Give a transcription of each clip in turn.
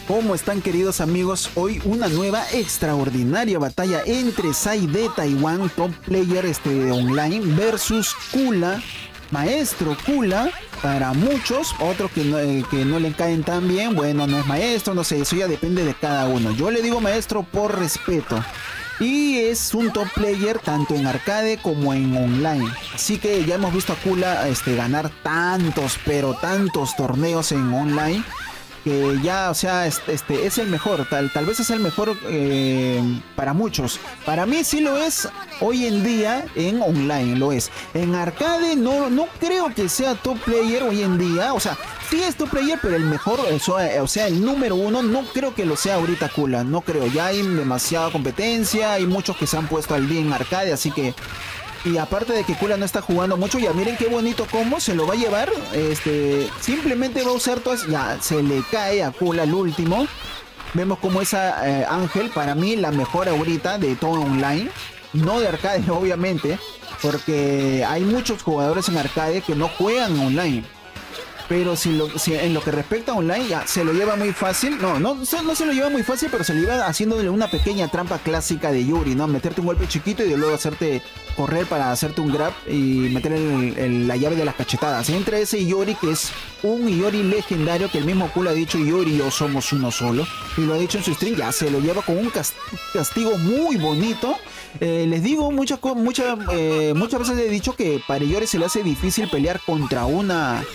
¿Cómo están, queridos amigos? Hoy una nueva extraordinaria batalla entre Sai de Taiwán, top player online, versus Kula, maestro Kula. Para muchos, otros que no le caen tan bien, bueno, no es maestro, no sé, eso ya depende de cada uno. Yo le digo maestro por respeto. Y es un top player tanto en arcade como en online. Así que ya hemos visto a Kula ganar tantos, pero tantos torneos en online, que ya, o sea, es el mejor, tal vez es el mejor para muchos. Para mí sí lo es hoy en día en online, lo es. En arcade no creo que sea top player hoy en día, o sea, sí es top player, pero el mejor, o sea, el número uno, no creo que lo sea ahorita Kula, no creo. Ya hay demasiada competencia, hay muchos que se han puesto al día en arcade, así que... Y aparte de que Kula no está jugando mucho, ya miren qué bonito combo se lo va a llevar. Simplemente va a usar todas. Ya se le cae a Kula el último. Vemos como esa Ángel, para mí la mejor ahorita de todo online. No de arcade, obviamente. Porque hay muchos jugadores en arcade que no juegan online. Pero si en lo que respecta a online, ya se lo lleva muy fácil. No se lo lleva muy fácil, pero se le iba haciéndole una pequeña trampa clásica de Yuri, ¿no? Meterte un golpe chiquito y de luego hacerte correr para hacerte un grab y meter la llave de las cachetadas. Entre ese Yuri, que es un Yuri legendario, que el mismo Kula ha dicho, Yuri y yo somos uno solo. Y lo ha dicho en su stream, ya se lo lleva con un castigo muy bonito. Les digo, muchas veces he dicho que para Yuri se le hace difícil pelear contra una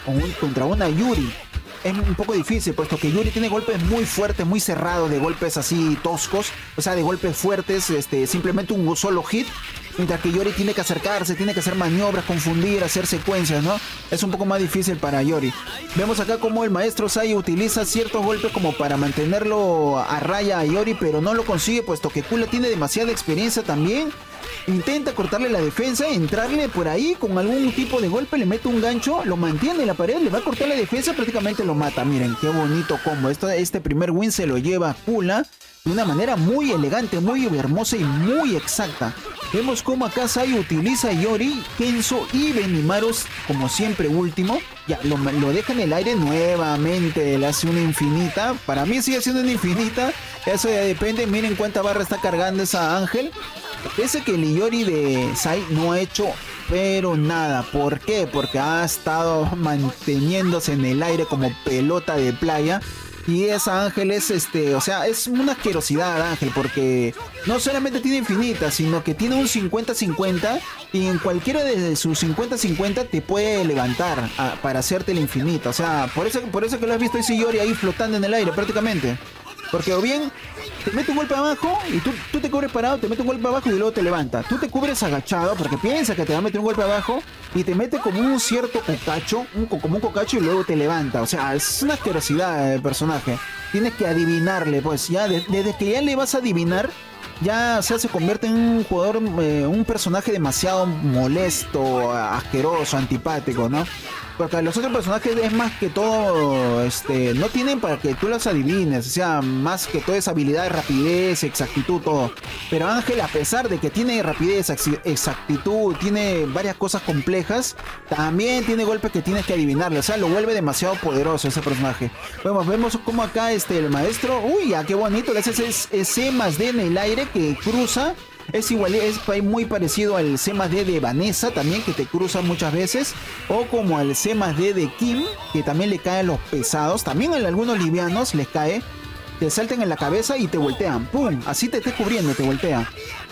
Yuri. Es un poco difícil, puesto que Yuri tiene golpes muy fuertes, muy cerrados, de golpes así toscos, o sea, de golpes fuertes, simplemente un solo hit, mientras que Yuri tiene que acercarse, tiene que hacer maniobras, confundir, hacer secuencias, ¿no? Es un poco más difícil para Yuri. Vemos acá como el maestro Sai utiliza ciertos golpes como para mantenerlo a raya a Yuri, pero no lo consigue, puesto que Kula tiene demasiada experiencia también. Intenta cortarle la defensa, entrarle por ahí con algún tipo de golpe, le mete un gancho, lo mantiene en la pared, le va a cortar la defensa, prácticamente lo mata. Miren, qué bonito combo. Este primer win se lo lleva Kula de una manera muy elegante, muy hermosa y muy exacta. Vemos como acá Sai utiliza a Yori, Kenzo y Benimaros como siempre último. Ya, lo deja en el aire nuevamente, le hace una infinita. Para mí sigue siendo una infinita, eso ya depende. Miren cuánta barra está cargando esa Ángel. Parece que el Yori de Sai no ha hecho pero nada. ¿Por qué? Porque ha estado manteniéndose en el aire como pelota de playa. Y esa Ángel es o sea, es una asquerosidad Ángel, porque no solamente tiene infinita, sino que tiene un 50-50 y en cualquiera de sus 50-50 te puede levantar para hacerte la infinita. O sea, por eso que lo has visto ese Yori ahí flotando en el aire prácticamente. Porque o bien te mete un golpe abajo y tú te cubres parado, te mete un golpe abajo y luego te levanta. Tú te cubres agachado porque piensa que te va a meter un golpe abajo y te mete como un cierto cocacho, como un cocacho y luego te levanta. O sea, es una asquerosidad el personaje. Tienes que adivinarle, pues ya desde que ya le vas a adivinar, ya, o sea, se convierte en un jugador, un personaje demasiado molesto, asqueroso, antipático, ¿no? Porque los otros personajes es más que todo, no tienen para que tú las adivines, o sea, más que todo es habilidad, rapidez, exactitud, todo. Pero Ángel, a pesar de que tiene rapidez, exactitud, tiene varias cosas complejas, también tiene golpes que tienes que adivinarle, o sea, lo vuelve demasiado poderoso ese personaje. Vemos como acá el maestro, uy, ya qué bonito, le hace ese +D en el aire que cruza. Es igual, es muy parecido al C+D de Vanessa también, que te cruza muchas veces, o como al C+D de Kim, que también le caen los pesados. También a algunos livianos les cae, te saltan en la cabeza y te voltean, pum, así te estés cubriendo, te voltea.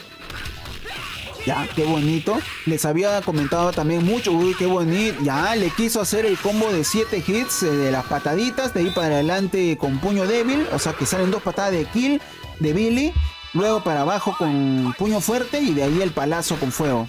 Ya, qué bonito. Les había comentado también mucho, uy, qué bonito. Ya, le quiso hacer el combo de 7 hits de las pataditas, de ahí para adelante con puño débil, o sea que salen 2 patadas de kill de Billy. Luego para abajo con puño fuerte y de ahí el palazo con fuego.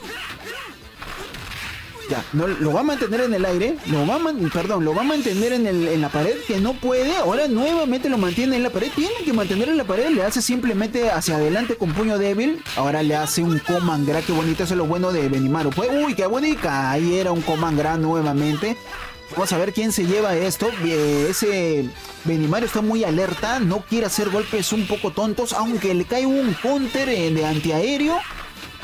Ya, no, lo va a mantener en el aire, lo va a mantener en la pared, que no puede. Ahora nuevamente lo mantiene en la pared, tiene que mantenerlo en la pared, le hace simplemente hacia adelante con puño débil. Ahora le hace un Command Grab, qué bonito, eso es lo bueno de Benimaru. Pues, uy, qué bonita, ahí era un Command Grab nuevamente. Vamos a ver quién se lleva esto. Ese Benimaru está muy alerta, no quiere hacer golpes un poco tontos, aunque le cae un counter de antiaéreo.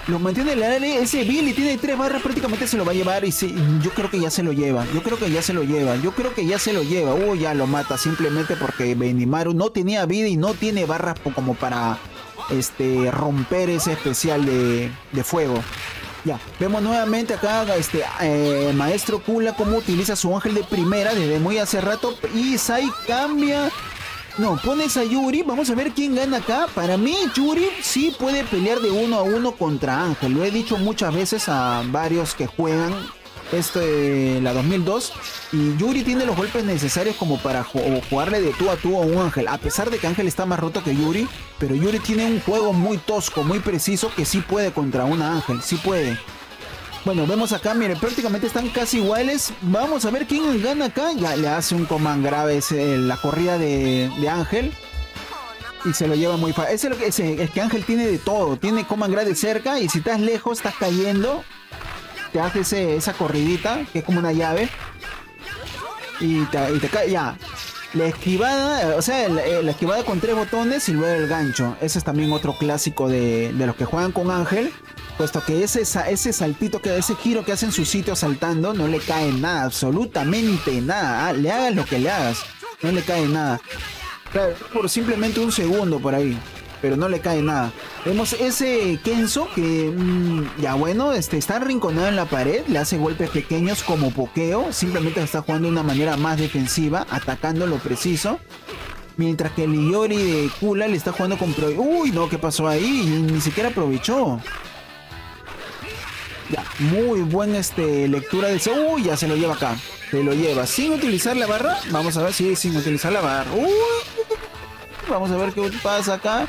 Lo mantiene en el área. Ese Billy tiene 3 barras, prácticamente se lo va a llevar. Y sí, yo creo que ya se lo lleva. Yo creo que ya se lo lleva. Uy, ya lo mata simplemente porque Benimaru no tenía vida y no tiene barras como para romper ese especial de fuego. Ya, vemos nuevamente acá Maestro Kula cómo utiliza su ángel de primera desde muy hace rato. Y Sai cambia. No, pones a Yuri. Vamos a ver quién gana acá. Para mí, Yuri sí puede pelear de 1 a 1 contra Ángel. Lo he dicho muchas veces a varios que juegan la 2002. Y Yuri tiene los golpes necesarios como para jugarle de tú a tú a un Ángel. A pesar de que Ángel está más roto que Yuri. Pero Yuri tiene un juego muy tosco, muy preciso, que sí puede contra un Ángel. Sí puede. Bueno, vemos acá, miren, prácticamente están casi iguales. Vamos a ver quién gana acá. Ya le hace un command grave la corrida de Ángel. Y se lo lleva muy fácil. Es que Ángel tiene de todo. Tiene command grave cerca. Y si estás lejos, estás cayendo, te hace esa corridita, que es como una llave. Y te cae. Ya. La esquivada, o sea, la esquivada con 3 botones y luego el gancho. Ese es también otro clásico de los que juegan con Ángel. Puesto que ese saltito, ese giro que hace en su sitio saltando, no le cae nada, absolutamente nada. Le hagas lo que le hagas, no le cae nada. Claro, por simplemente un segundo por ahí, pero no le cae nada. Vemos ese Kenzo que, ya bueno, está arrinconado en la pared, le hace golpes pequeños como pokeo. Simplemente está jugando de una manera más defensiva, atacando lo preciso. Mientras que el Iori de Kula le está jugando con... Uy, no, ¿qué pasó ahí? Ni siquiera aprovechó. Ya, muy buen lectura de ese. Uy, ya se lo lleva acá. Se lo lleva sin utilizar la barra. Vamos a ver si sin utilizar la barra. Uy, vamos a ver qué pasa acá.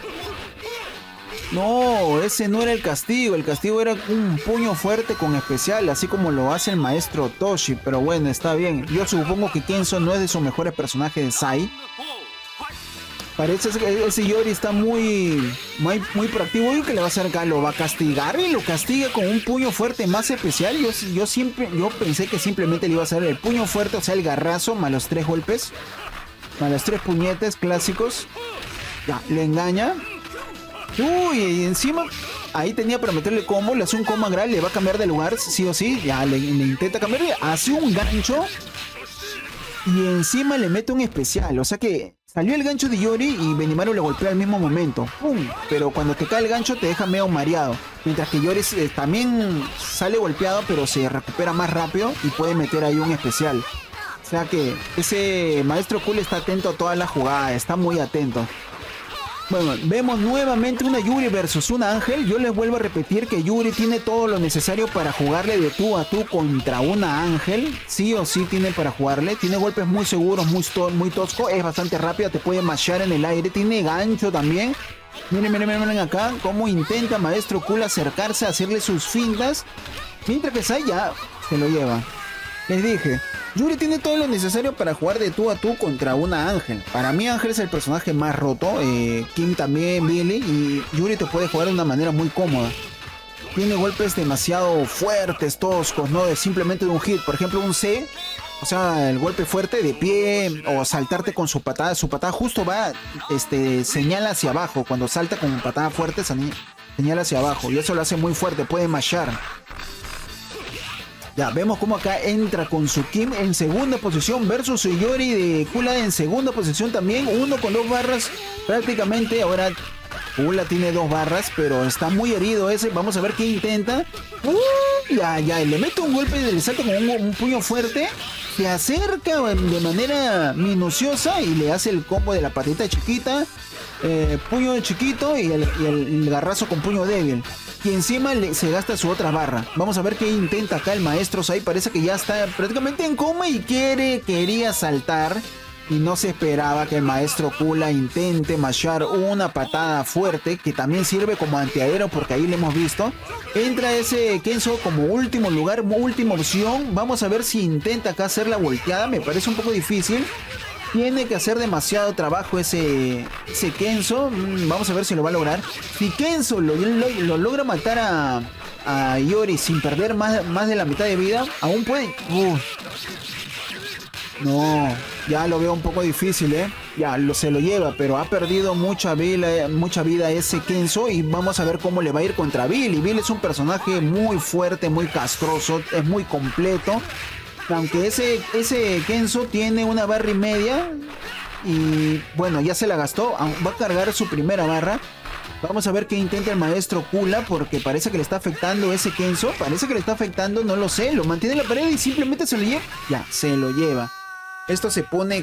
No, ese no era el castigo. El castigo era un puño fuerte con especial, así como lo hace el maestro Toshi. Pero bueno, está bien. Yo supongo que Kenzo no es de sus mejores personajes de Sai. Parece que ese Yori está muy proactivo. Y que le va a hacer acá, lo va a castigar y lo castiga con un puño fuerte más especial. Yo pensé que simplemente le iba a hacer el puño fuerte, o sea, el garrazo, más los 3 golpes, más los 3 puñetes clásicos. Ya, le engaña. Uy, y encima ahí tenía para meterle combo, le hace un combo grave, le va a cambiar de lugar, sí o sí. Ya, le intenta cambiar, hace un gancho. Y encima le mete un especial, o sea que... Salió el gancho de Yori y Benimaru le golpea al mismo momento. ¡Pum! Pero cuando te cae el gancho te deja medio mareado. Mientras que Yori también sale golpeado, pero se recupera más rápido y puede meter ahí un especial. O sea que ese maestro Cool está atento a todas las jugadas, está muy atento. Bueno, vemos nuevamente una Yuri versus una Ángel. Yo les vuelvo a repetir que Yuri tiene todo lo necesario para jugarle de tú a tú contra una Ángel. Sí o sí tiene para jugarle. Tiene golpes muy seguros, muy tosco. Es bastante rápida, te puede mashear en el aire. Tiene gancho también. Miren acá cómo intenta Maestro Cool acercarse a hacerle sus fintas. Mientras que Sai ya se lo lleva. Les dije, Yuri tiene todo lo necesario para jugar de tú a tú contra una Ángel. Para mí Ángel es el personaje más roto. Kim también, Billy. Y Yuri te puede jugar de una manera muy cómoda. Tiene golpes demasiado fuertes, toscos, ¿no? Simplemente de un hit. Por ejemplo, un C. O sea, el golpe fuerte de pie. O saltarte con su patada. Su patada justo va, señala hacia abajo. Cuando salta con patada fuerte, señala hacia abajo. Y eso lo hace muy fuerte. Puede mashar. Ya, vemos cómo acá entra con su Kim en segunda posición versus su Yori de Kula en segunda posición también. Uno con 2 barras prácticamente. Ahora Kula tiene 2 barras, pero está muy herido ese. Vamos a ver qué intenta. Ya, le mete un golpe, le salta con un puño fuerte. Se acerca de manera minuciosa y le hace el combo de la patita chiquita. Puño chiquito y el garrazo con puño débil. Y encima se gasta su otra barra. Vamos a ver qué intenta acá el maestro Sai. Parece que ya está prácticamente en coma y quería saltar. Y no se esperaba que el maestro Kula intente mashear una patada fuerte, que también sirve como antiaéreo, porque ahí lo hemos visto. Entra ese Kenzo como último lugar, última opción. Vamos a ver si intenta acá hacer la volteada. Me parece un poco difícil. Tiene que hacer demasiado trabajo ese Kenzo. Vamos a ver si lo va a lograr. Si Kenzo lo logra matar a Yori sin perder más de la mitad de vida, aún puede... No, ya lo veo un poco difícil, ¿eh? Ya se lo lleva, pero ha perdido mucha vida ese Kenzo. Y vamos a ver cómo le va a ir contra Bill. Y Bill es un personaje muy fuerte, muy castroso, es muy completo. Aunque ese Kenzo tiene una barra y media. Y bueno, ya se la gastó. Va a cargar su primera barra. Vamos a ver qué intenta el maestro Kula, porque parece que le está afectando ese Kenzo. Parece que le está afectando, no lo sé. Lo mantiene en la pared y simplemente se lo lleva. Ya, se lo lleva. Esto se pone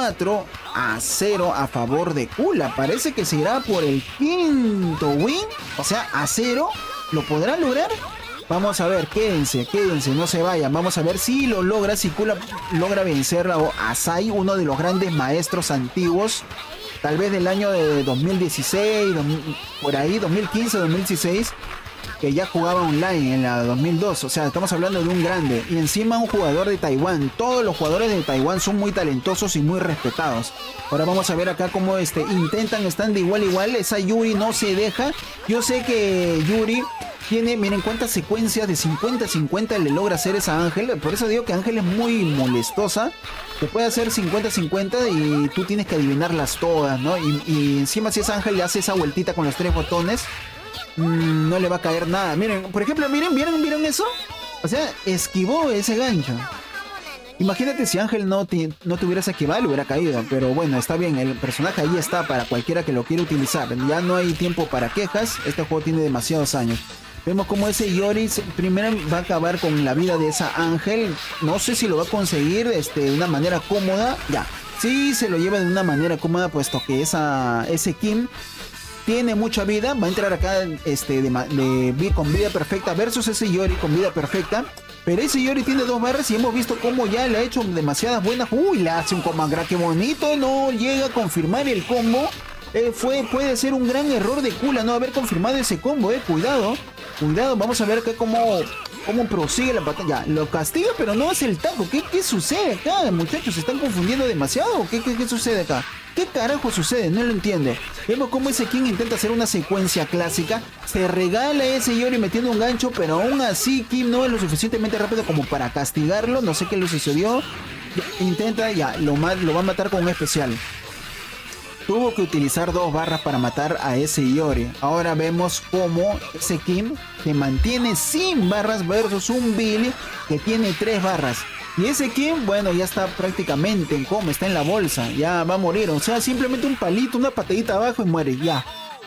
4-0 a favor de Kula. Parece que se irá por el quinto win. O sea, a 0. ¿Lo podrá lograr? Vamos a ver, quédense, no se vayan. Vamos a ver si lo logra, si Kula logra vencer a Sai, uno de los grandes maestros antiguos. Tal vez del año de 2016, por ahí, 2015, 2016. Que ya jugaba online en la 2002. O sea, estamos hablando de un grande. Y encima un jugador de Taiwán. Todos los jugadores de Taiwán son muy talentosos y muy respetados. Ahora vamos a ver acá cómo intentan, están de igual a igual. Esa Yuri no se deja. Yo sé que Yuri tiene, miren cuántas secuencias de 50-50 le logra hacer esa Ángel. Por eso digo que Ángel es muy molestosa. Te puede hacer 50-50 y tú tienes que adivinarlas todas, ¿no? Y encima si esa Ángel le hace esa vueltita con los 3 botones, no le va a caer nada. Miren, por ejemplo, ¿vieron eso? O sea, esquivó ese gancho. Imagínate si Ángel no te hubiera esquivado, le hubiera caído. Pero bueno, está bien, el personaje ahí está para cualquiera que lo quiera utilizar. Ya no hay tiempo para quejas. Este juego tiene demasiados años. Vemos como ese Yori primero va a acabar con la vida de esa Ángel. No sé si lo va a conseguir de una manera cómoda. Ya, sí se lo lleva de una manera cómoda, puesto que ese Kim tiene mucha vida. Va a entrar acá con vida perfecta versus ese Yori con vida perfecta. Pero ese Yori tiene 2 barras y hemos visto cómo ya le ha hecho demasiadas buenas. Uy, le hace un comangra, qué bonito. No llega a confirmar el combo. Puede ser un gran error de Kula no haber confirmado ese combo. Cuidado, vamos a ver acá cómo prosigue la batalla. Lo castiga, pero no hace el taco. ¿Qué sucede acá, muchachos? ¿Se están confundiendo demasiado? ¿Qué sucede acá? ¿Qué carajo sucede? No lo entiendo. Vemos cómo ese King intenta hacer una secuencia clásica. Se regala ese Yori metiendo un gancho, pero aún así Kim no es lo suficientemente rápido como para castigarlo. No sé qué le sucedió. Intenta, lo va a matar con un especial. Tuvo que utilizar 2 barras para matar a ese Yori. Ahora vemos cómo ese Kim se mantiene sin barras versus un Billy que tiene 3 barras. Y ese Kim, bueno, ya está prácticamente en coma, está en la bolsa, ya va a morir. O sea, simplemente un palito, una patadita abajo y muere, ya.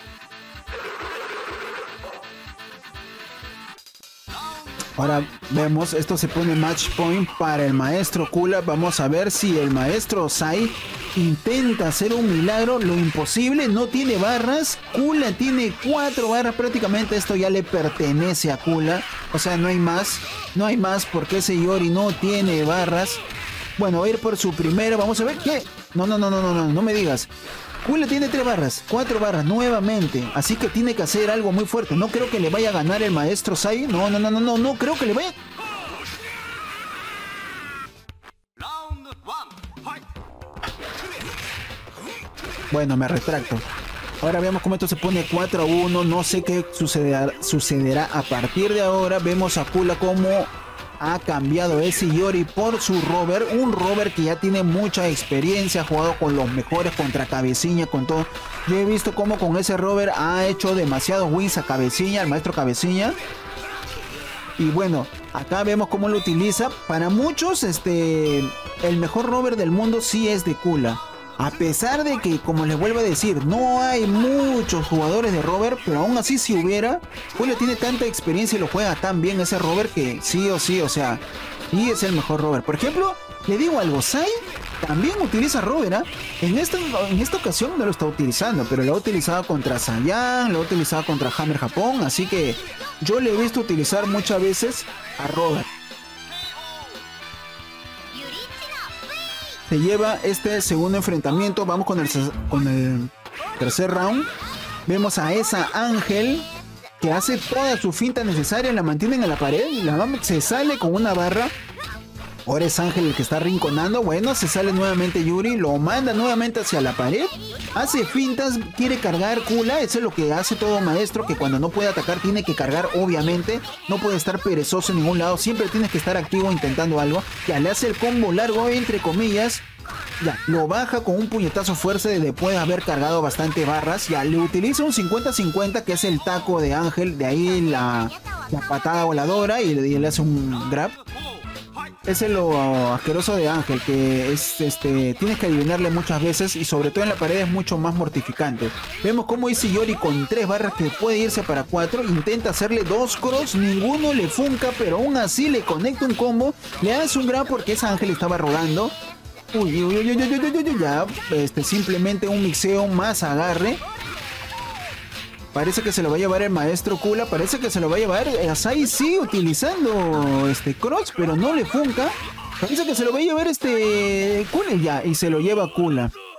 Ahora vemos, esto se pone match point para el maestro Kula. Vamos a ver si el maestro Sai intenta hacer un milagro. Lo imposible, no tiene barras. Kula tiene 4 barras prácticamente. Esto ya le pertenece a Kula. O sea, no hay más porque ese Yori no tiene barras. Bueno, va a ir por su primera. Vamos a ver qué. No me digas. Kula tiene 3 barras, 4 barras nuevamente. Así que tiene que hacer algo muy fuerte. No creo que le vaya a ganar el maestro Sai. No creo que le vaya. Bueno, me retracto. Ahora veamos cómo esto se pone 4-1. No sé qué sucederá a partir de ahora. Vemos a Kula como ha cambiado ese Yori por su Robert. Un Robert que ya tiene mucha experiencia. Ha jugado con los mejores contra Cabeciña, con todo. Yo he visto cómo con ese Robert ha hecho demasiados wins a Cabeciña, al maestro Cabeciña. Y bueno, acá vemos cómo lo utiliza. Para muchos, el mejor Robert del mundo sí es de Kula. A pesar de que, como les vuelvo a decir, no hay muchos jugadores de Robert, pero aún así si hubiera, Kula tiene tanta experiencia y lo juega tan bien ese Robert que sí o sí, o sea, y es el mejor Robert. Por ejemplo, le digo algo, Sai también utiliza Robert, en esta ocasión no lo está utilizando, pero lo ha utilizado contra Saiyan, lo ha utilizado contra Hammer Japón, así que yo le he visto utilizar muchas veces a Robert. Se lleva este segundo enfrentamiento. Vamos con el tercer round. Vemos a esa Ángel que hace toda su finta necesaria. La mantienen en la pared. Se sale con una barra. Ahora es Ángel el que está rinconando. Bueno, se sale nuevamente Yuri, lo manda nuevamente hacia la pared. Hace fintas, quiere cargar Kula. Eso es lo que hace todo maestro, que cuando no puede atacar tiene que cargar, obviamente. No puede estar perezoso en ningún lado, siempre tienes que estar activo intentando algo. Ya, le hace el combo largo, entre comillas. Ya, lo baja con un puñetazo fuerza después de haber cargado bastante barras. Ya, le utiliza un 50-50, que es el taco de Ángel. De ahí la patada voladora y le hace un grab. Ese es lo asqueroso de Ángel, que es tienes que adivinarle muchas veces y sobre todo en la pared es mucho más mortificante. Vemos cómo dice Yori con 3 barras que puede irse para 4, intenta hacerle 2 cross, ninguno le funca, pero aún así le conecta un combo, le hace un grab porque ese Ángel estaba rodando. Ya, simplemente un mixeo más agarre. Parece que se lo va a llevar el maestro Kula. Parece que se lo va a llevar. Asai sigue utilizando cross, pero no le funca. Parece que se lo va a llevar Kula ya. Y se lo lleva Kula.